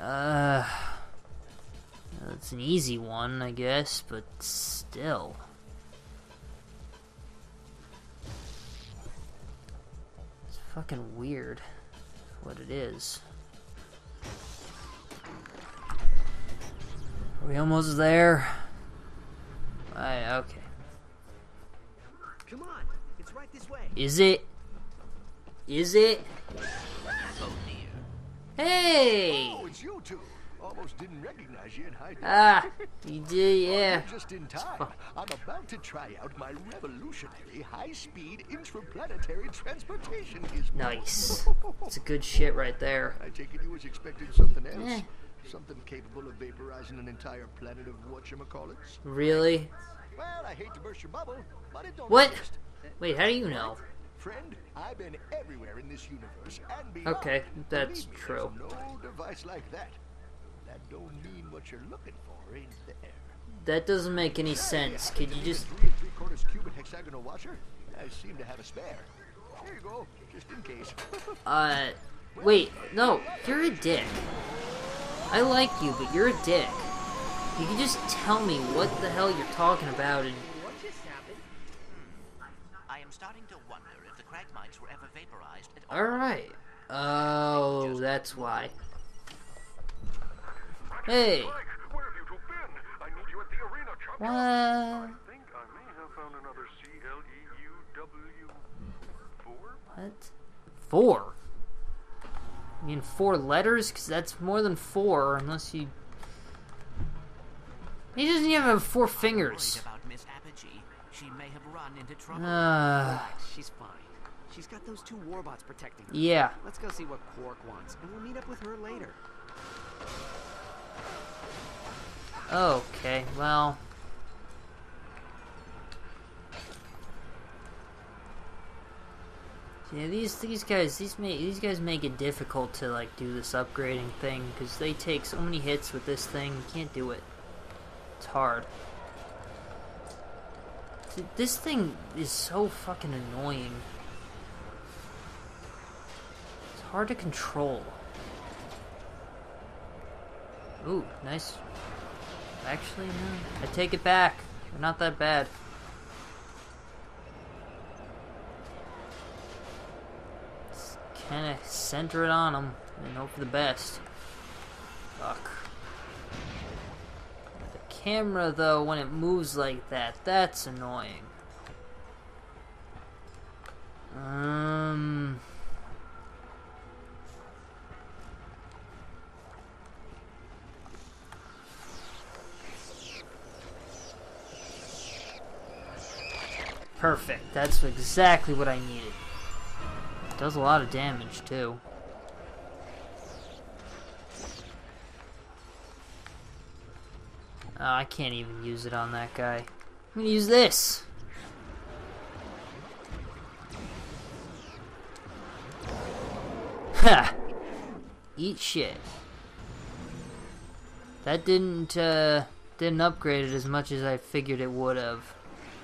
Speaker 1: that's an easy one, I guess, but still. It's fucking weird what it is. Are we almost there? Okay.
Speaker 3: Come on, it's right this way.
Speaker 1: Is it? Is it? Hey!
Speaker 5: Oh, it's you two. Almost didn't recognize you in high def.
Speaker 1: Ah, you did, yeah.
Speaker 5: Oh, just in time. I'm about to try out my revolutionary high-speed interplanetary transportation gizmo.
Speaker 1: Nice. It's a good shit right there.
Speaker 5: I take it you was expecting something else. Something capable of vaporizing an entire planet of whatchamacallits.
Speaker 1: Really?
Speaker 5: Well, I hate to burst your bubble, but it don't
Speaker 1: What?
Speaker 5: exist.
Speaker 1: Wait, how do you know?
Speaker 5: Friend, I've been everywhere in this universe and beyond.
Speaker 1: Okay, that's
Speaker 5: Believe me,
Speaker 1: true.
Speaker 5: there's no device like that. That don't mean what you're looking for, ain't there?
Speaker 1: That doesn't make any sense. Could you just...
Speaker 5: 3 3/4 cubic hexagonal washer? I seem to have a spare. Here you go, just in case.
Speaker 1: Wait, no, you're a dick. I like you, but you're a dick. You can just tell me what the hell you're talking about and...
Speaker 3: What just happened?
Speaker 9: I am starting to wonder if the Cragmites were ever vaporized at all.
Speaker 1: Alright. Oh, that's why. Hey!
Speaker 2: Clank, where have you two been? I need you at the arena, chump.
Speaker 1: What?
Speaker 2: I think I may have found another CLEUW4.
Speaker 1: What? 4? You mean 4 letters? Because that's more than 4, unless you... He doesn't even have 4 fingers.
Speaker 9: Worried about Miss Apogee. She may have run into trouble.
Speaker 3: Relax, she's fine. She's got those 2 warbots protecting her.
Speaker 1: Yeah.
Speaker 3: Let's go see what Quark wants, and we'll meet up with her later.
Speaker 1: Okay, well. Yeah, these guys make it difficult to like do this upgrading thing because they take so many hits with this thing. You can't do it. It's hard. Dude, this thing is so fucking annoying. It's hard to control. Ooh, nice. Actually, no. I take it back. They're not that bad. Just kind of center it on them and hope for the best. Fuck. The camera, though, when it moves like that, that's annoying. Perfect. That's exactly what I needed. It does a lot of damage, too. Oh, I can't even use it on that guy. I'm gonna use this! Ha! Eat shit. That didn't upgrade it as much as I figured it would have.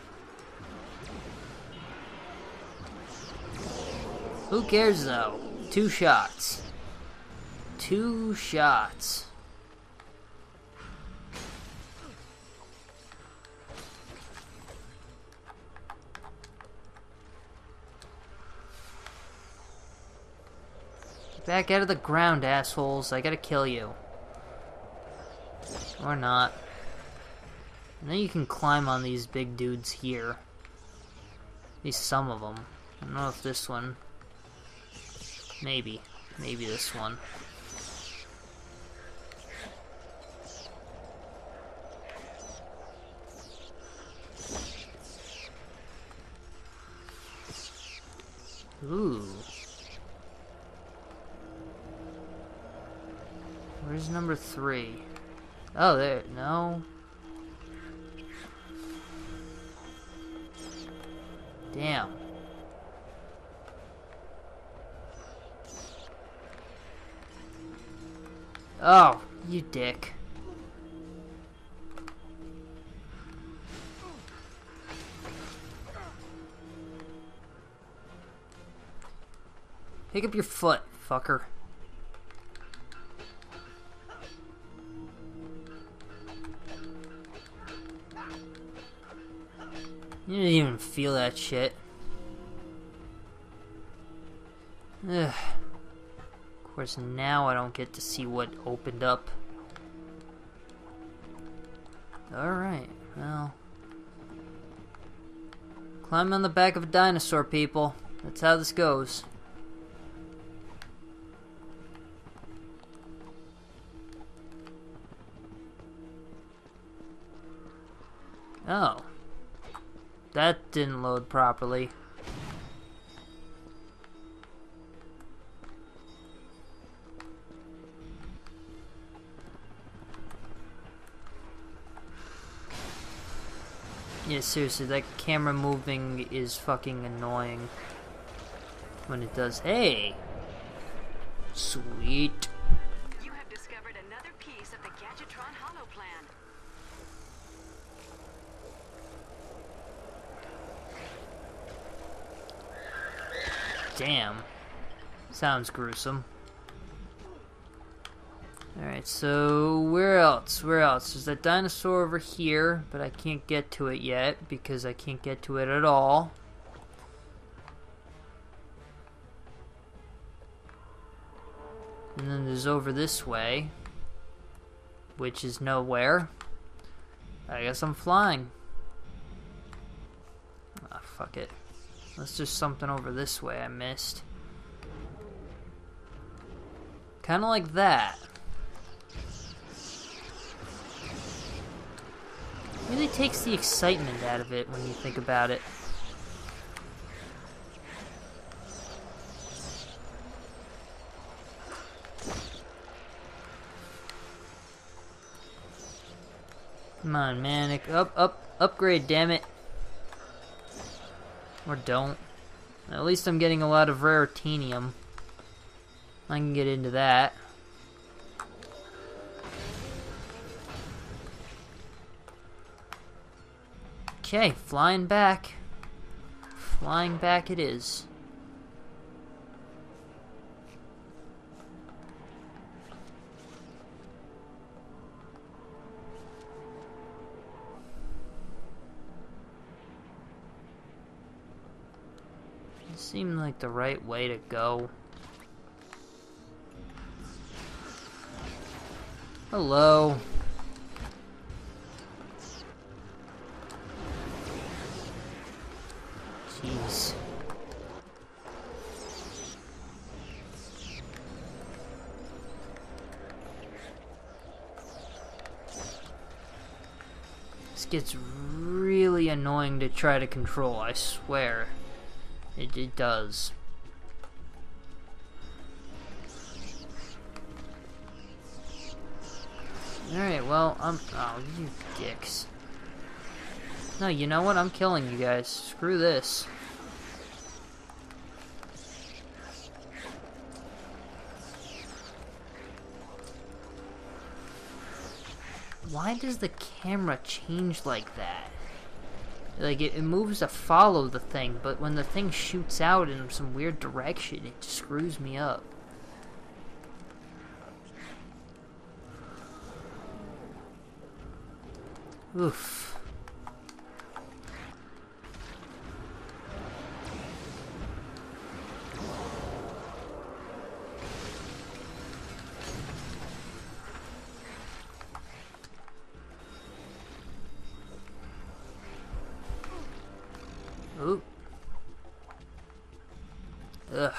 Speaker 1: Who cares though? 2 shots. 2 shots. Get back out of the ground, assholes. I gotta kill you. Or not. And then you can climb on these big dudes here. At least some of them. I don't know if this one... Maybe. Maybe this one. Ooh. Where's number 3? Oh, there. No. Damn. Oh, you dick. Pick up your foot, fucker. You didn't even feel that shit. Ugh. Of course, now I don't get to see what opened up. Alright, well. Climb on the back of a dinosaur, people. That's how this goes. Oh. That didn't load properly. Yeah, seriously, that camera moving is fucking annoying when it does. Hey! Sweet.
Speaker 6: You have discovered another piece of the Gadgetron Hollow Plan.
Speaker 1: Damn. Sounds gruesome. Alright, so where else? Where else? There's that dinosaur over here, but I can't get to it yet because I can't get to it at all. And then there's over this way, which is nowhere. I guess I'm flying. Ah, fuck it. Let's just something over this way I missed. Kinda like that. Really takes the excitement out of it when you think about it. Come on, man. Upgrade, damn it. Or don't. At least I'm getting a lot of rare titanium. I can get into that. Okay, flying back. Flying back it is. It seemed like the right way to go. Hello. Jeez. This gets really annoying to try to control, I swear. It does. Alright, well, oh, you dicks. No, you know what? I'm killing you guys. Screw this. Why does the camera change like that? Like, it moves to follow the thing, but when the thing shoots out in some weird direction, it just screws me up. Oof. Ooh. Ugh.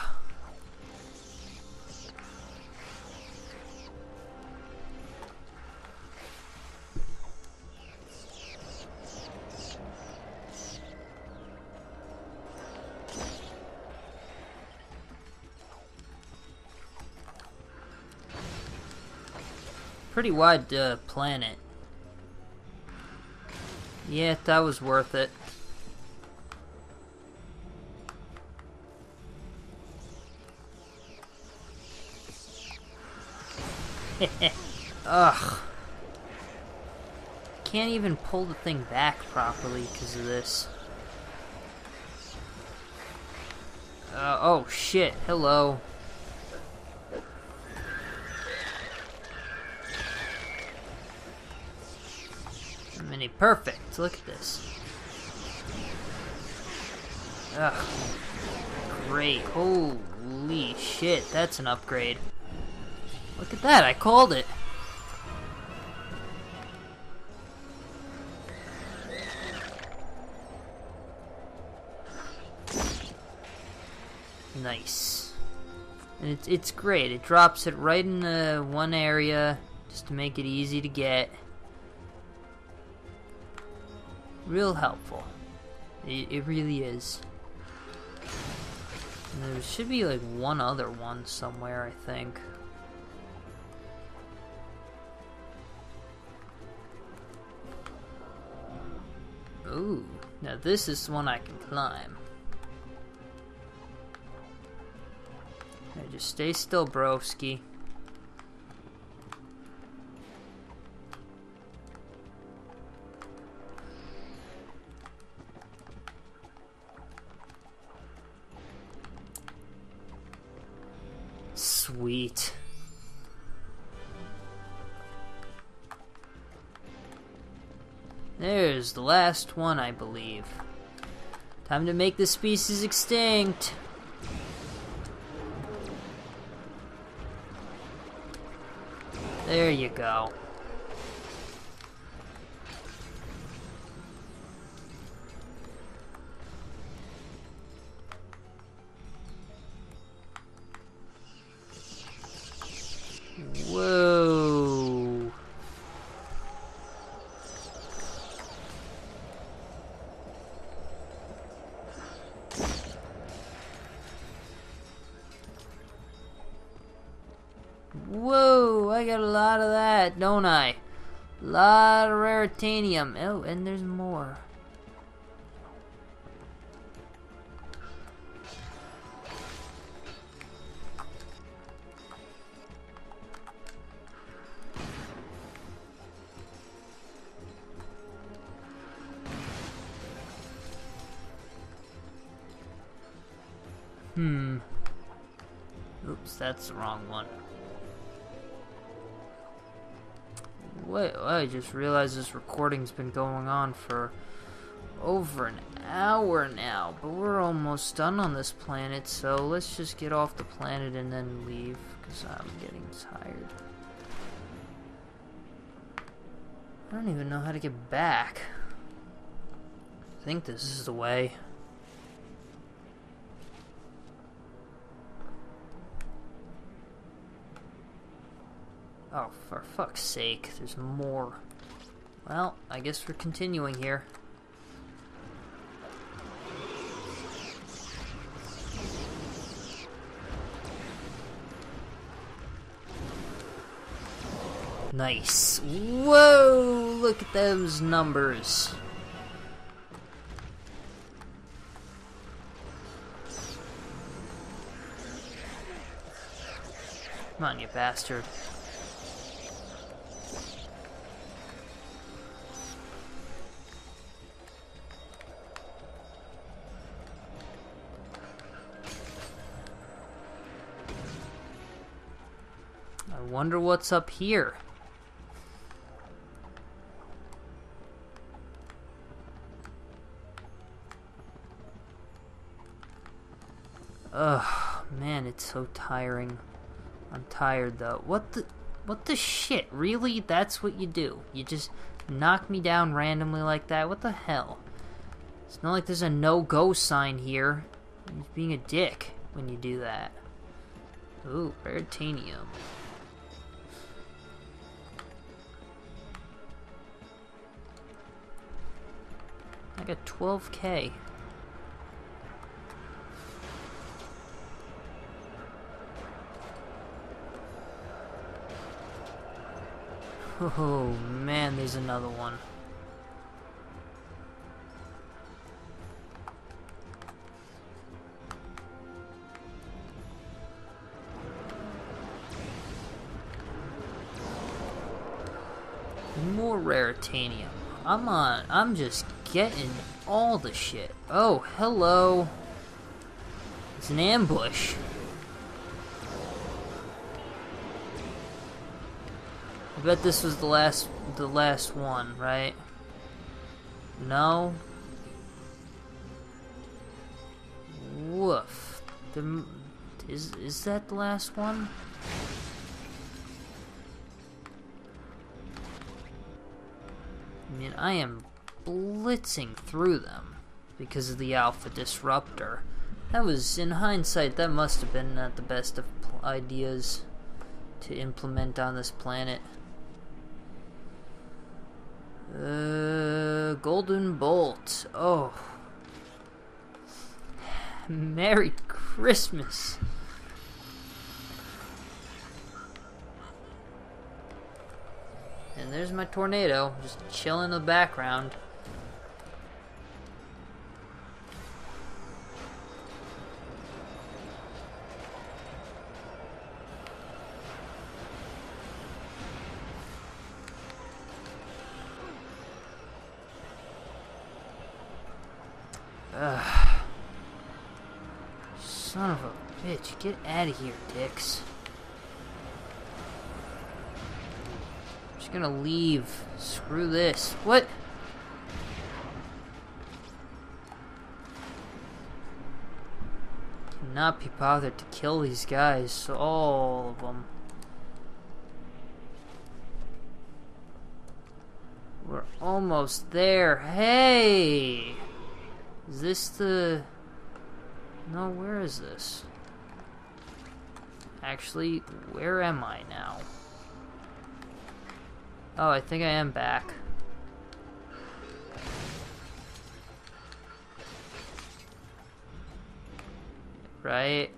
Speaker 1: Pretty wide planet. Yeah, that was worth it. Ugh. Can't even pull the thing back properly because of this. Oh shit, hello. Mini perfect, look at this. Ugh. Great, holy shit, that's an upgrade. Look at that, I called it. Nice. And it's great. It drops it right in the one area just to make it easy to get. Real helpful. It really is. And there should be like one other one somewhere, I think. Ooh, now this is one I can climb. Okay, just stay still, broski. Sweet. There's the last one, I believe. Time to make the species extinct. There you go. Whoa. Whoa, I got a lot of that, don't I? Lot of raritanium. Oh, and there's more. Oops, that's the wrong one. Wait, I just realized this recording's been going on for over an hour now, but we're almost done on this planet, so let's just get off the planet and then leave, because I'm getting tired. I don't even know how to get back. I think this is the way. Oh, for fuck's sake, there's more. Well, I guess we're continuing here. Nice. Whoa, look at those numbers. Come on, you bastard. I wonder what's up here. Ugh, man, it's so tiring. I'm tired though. What the shit? Really? That's what you do? You just knock me down randomly like that? What the hell? It's not like there's a no-go sign here. You're being a dick when you do that. Ooh, raritanium. I got 12K. Oh man, there's another one. More raritanium. I'm just getting all the shit. Oh, hello. It's an ambush. I bet this was the last one, right? No? Woof. Is that the last one? I mean, I am blitzing through them because of the Alpha Disruptor. That was, in hindsight, that must have been not the best of ideas to implement on this planet. Golden Bolt. Oh. Merry Christmas. And there's my tornado, just chilling in the background. Son of a bitch, get out of here, dicks. I'm just gonna leave. Screw this. What? Cannot be bothered to kill these guys, all of them. We're almost there. Hey! Is this the... No, where is this? Actually, where am I now? Oh, I think I am back. Right?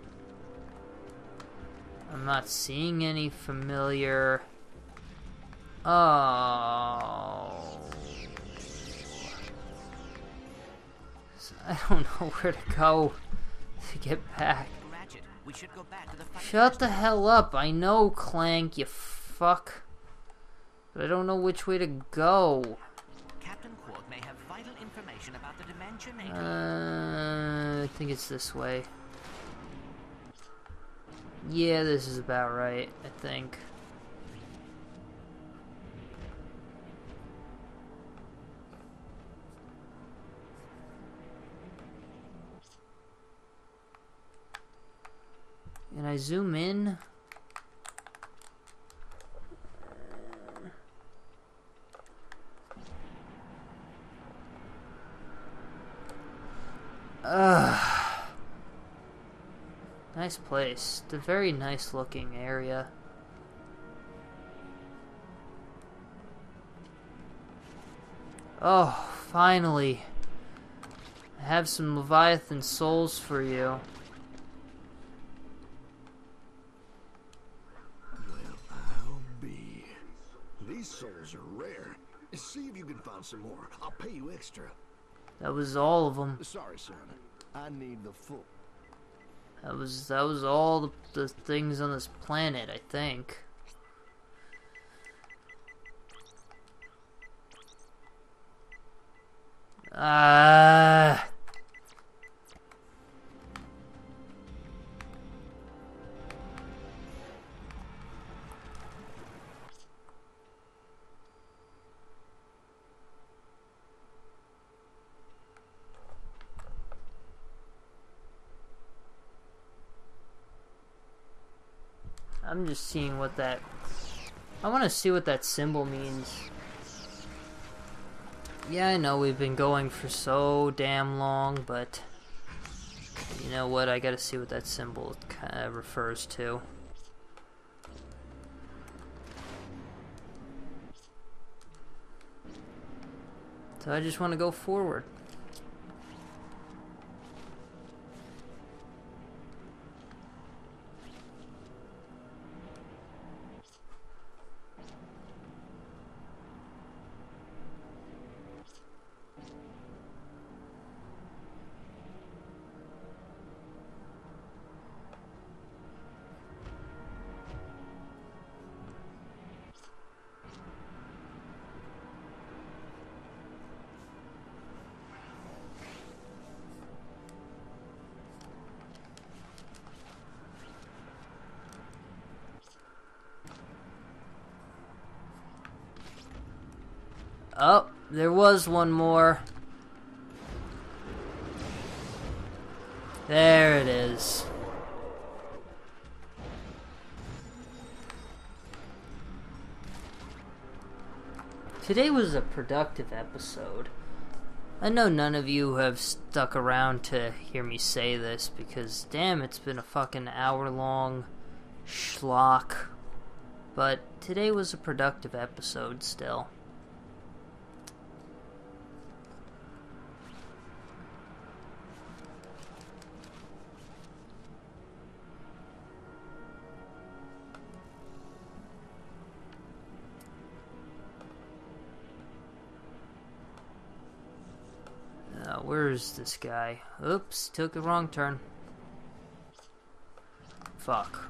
Speaker 1: I'm not seeing any familiar Oh. I don't know where to go to get back.
Speaker 9: Ratchet, we should go back to the fight.
Speaker 1: Shut the hell up. I know, Clank, you fuck. But I don't know which way to go.
Speaker 9: Captain Quark may have vital information about the dimension.
Speaker 1: I think it's this way. Yeah, this is about right, I think. And I zoom in. Nice place. It's a very nice looking area. Oh, finally. I have some Leviathan souls for you.
Speaker 5: These souls are rare. See if you can find some more. I'll pay you extra.
Speaker 1: That was all of them.
Speaker 5: Sorry, son. I need the full.
Speaker 1: That was all the things on this planet, I think. I'm just seeing what that... I want to see what that symbol means. Yeah, I know we've been going for so damn long, but... You know what, I gotta see what that symbol kind of refers to. So I just want to go forward. Oh, there was one more. There it is. Today was a productive episode. I know none of you have stuck around to hear me say this because, damn, it's been a fucking hour-long schlock. But today was a productive episode still. Where's this guy? Oops, took a wrong turn. Fuck.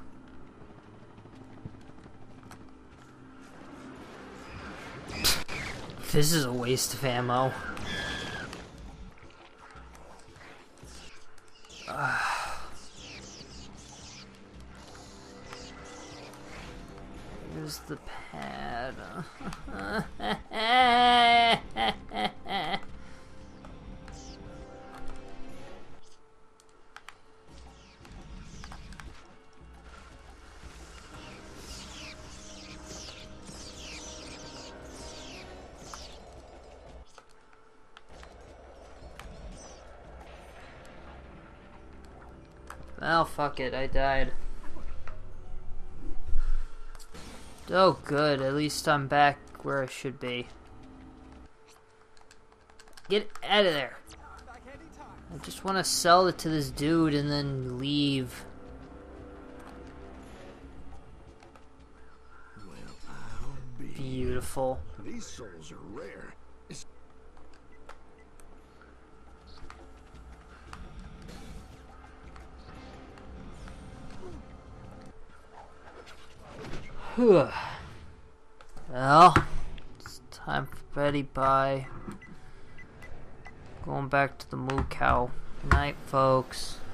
Speaker 1: This is a waste of ammo. Here's the pad. Well, fuck it, I died. Oh, good, at least I'm back where I should be. Get out of there. I just want to sell it to this dude and then leave. Beautiful.
Speaker 5: These souls are rare.
Speaker 1: Well, it's time for Betty Bye. Going back to the moo cow. Night, folks.